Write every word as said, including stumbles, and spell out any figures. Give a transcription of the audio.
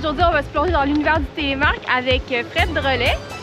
Aujourd'hui, on va se plonger dans l'univers du télémarque avec Fred Drolet.